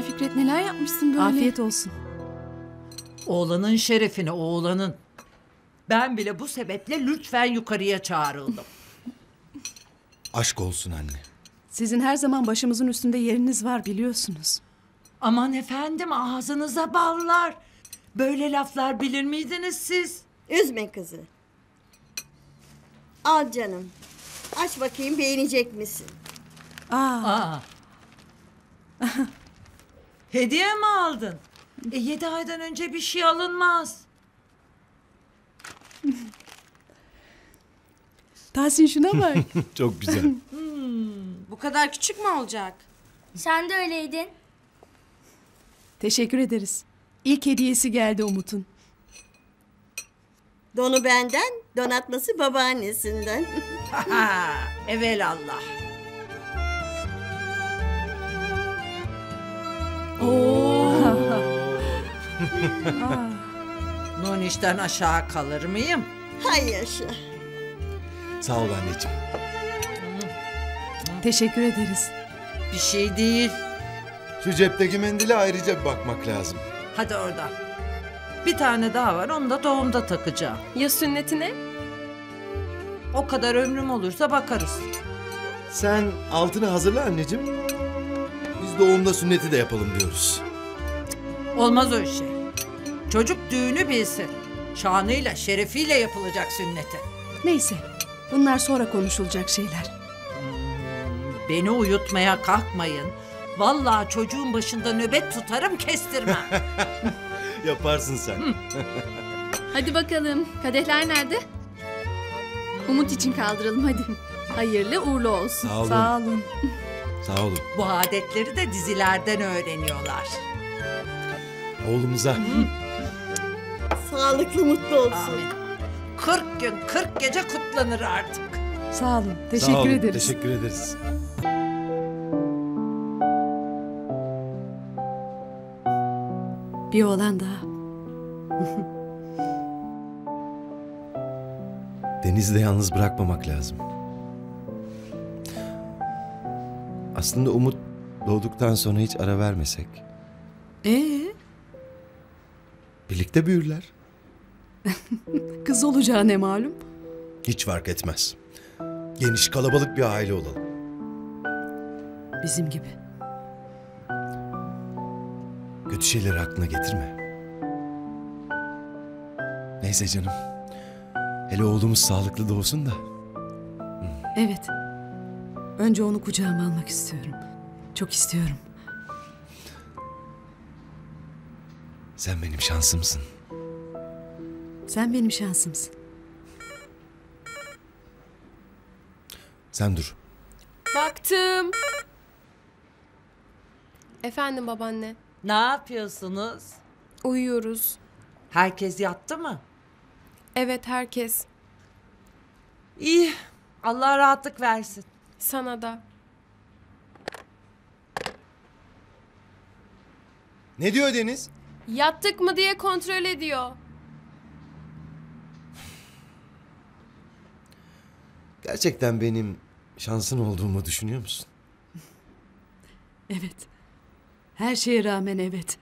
Fikret, neler yapmışsın böyle? Afiyet olsun. Oğlanın şerefine, oğlanın. Ben bile bu sebeple lütfen yukarıya çağrıldım. Aşk olsun anne. Sizin her zaman başımızın üstünde yeriniz var, biliyorsunuz. Aman efendim, ağzınıza ballar. Böyle laflar bilir miydiniz siz? Üzme kızı. Al canım. Aç bakayım, beğenecek misin? Aa. Hediye mi aldın? 7 aydan önce bir şey alınmaz. Tahsin şuna bak. Çok güzel. Bu kadar küçük mü olacak? Sen de öyleydin. Teşekkür ederiz. İlk hediyesi geldi Umut'un. Donu benden, donatması babaannesinden. Ha, evelallah. Noniş'ten aşağı kalır mıyım? Hay yaşa. Sağ ol anneciğim. Teşekkür ederiz. Bir şey değil. Şu cepteki mendile ayrıca bir bakmak lazım. Hadi oradan. Bir tane daha var, onu da doğumda takacağım. Ya sünnetine? O kadar ömrüm olursa bakarız. Sen altını hazırla anneciğim. Biz doğumda sünneti de yapalım diyoruz. Olmaz öyle şey. Çocuk düğünü bilsin. Şanıyla, şerefiyle yapılacak sünneti. Neyse, bunlar sonra konuşulacak şeyler. Beni uyutmaya kalkmayın. Vallahi çocuğun başında nöbet tutarım, kestirmem. Yaparsın sen. Hadi bakalım. Kadehler nerede? Umut için kaldıralım hadi. Hayırlı uğurlu olsun. Sağ olun. Sağ olun. Sağ olun. Bu adetleri de dizilerden öğreniyorlar. Oğlumuza. Sağlıklı, mutlu olsun. Amin. 40 gün 40 gece kutlanır artık. Sağ olun. Sağ Teşekkür olun, ederiz. Teşekkür ederiz. Bir oğlan daha. Deniz'i de yalnız bırakmamak lazım. Aslında Umut doğduktan sonra hiç ara vermesek. Birlikte büyürler. Kız olacağı ne malum? Hiç fark etmez. Geniş, kalabalık bir aile olalım. Bizim gibi. Kötü şeyleri aklına getirme. Neyse canım. Hele oğlumuz sağlıklı doğsun da. Evet. Önce onu kucağıma almak istiyorum. Çok istiyorum. Sen benim şansımsın. Sen benim şansımsın. Sen dur. Baktım. Efendim babaanne. Ne yapıyorsunuz? Uyuyoruz. Herkes yattı mı? Evet, herkes. İyi. Allah rahatlık versin. Sana da. Ne diyor Deniz? Yattık mı diye kontrol ediyor. Gerçekten benim şansın olduğumu düşünüyor musun? Evet. Her şeye rağmen evet.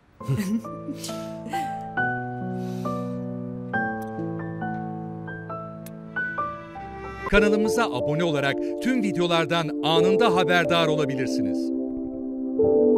Kanalımıza abone olarak tüm videolardan anında haberdar olabilirsiniz.